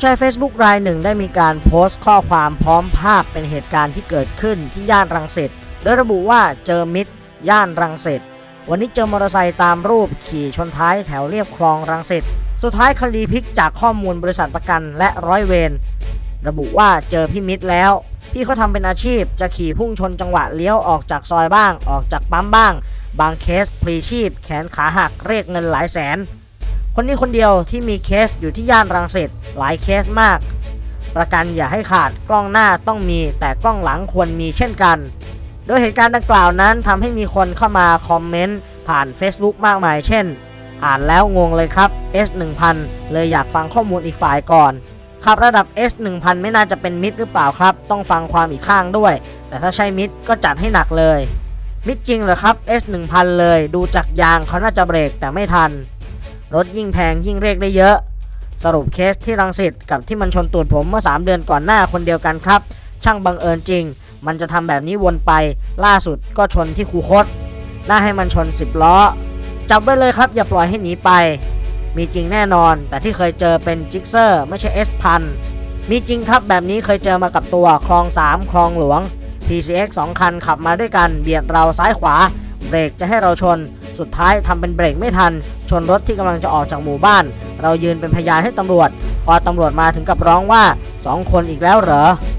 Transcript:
ช้ Facebook รายหนึ่งได้มีการโพสต์ข้อความพร้อมภาพเป็นเหตุการณ์ที่เกิดขึ้นที่ย่านรังสิตโดยระบุว่าเจอมิตรย่านรังสิตวันนี้เจอมอเตอร์ไซค์ตามรูปขี่ชนท้ายแถวเรียบคลองรังสิตสุดท้ายคดีพลิกจากข้อมูลบริษัทประกันและร้อยเวรระบุว่าเจอพี่มิตรแล้วพี่เขาทำเป็นอาชีพจะขี่พุ่งชนจังหวะเลี้ยวออกจากซอยบ้างออกจากปั๊มบ้างบางเคสพลีชีพแขนขาหักเรียกเงินหลายแสนคนนี้คนเดียวที่มีเคสอยู่ที่ย่านรังสิตหลายเคสมากประกันอย่าให้ขาดกล้องหน้าต้องมีแต่กล้องหลังควรมีเช่นกันโดยเหตุการณ์ดังกล่าวนั้นทำให้มีคนเข้ามาคอมเมนต์ผ่าน Facebook มากมายเช่นอ่านแล้วงงเลยครับ S1000 เลยอยากฟังข้อมูลอีกฝ่ายก่อนขับระดับ S1000 ไม่น่าจะเป็นมิตรหรือเปล่าครับต้องฟังความอีกข้างด้วยแต่ถ้าใช่มิตรก็จัดให้หนักเลยมิตรจริงเหรอครับ S1000 เลยดูจากยางเขาน่าจะเบรกแต่ไม่ทันรถยิ่งแพงยิ่งเรียกได้เยอะสรุปเคสที่รังสิตกับที่มันชนตูดผมเมื่อ3 เดือนก่อนหน้าคนเดียวกันครับช่างบังเอิญจริงมันจะทำแบบนี้วนไปล่าสุดก็ชนที่คูคตน่าให้มันชน10 ล้อจับไว้เลยครับอย่าปล่อยให้หนีไปมีจริงแน่นอนแต่ที่เคยเจอเป็นจิกเซอร์ไม่ใช่ S1000 มีจริงครับแบบนี้เคยเจอมากับตัวคลอง3คลองหลวง PCX 2 คันขับมาด้วยกันเบียดเราซ้ายขวาเบรกจะให้เราชนสุดท้ายทำเป็นเบรกไม่ทันชนรถที่กำลังจะออกจากหมู่บ้านเรายืนเป็นพยานให้ตำรวจพอตำรวจมาถึงกับร้องว่า2 คนอีกแล้วเหรอ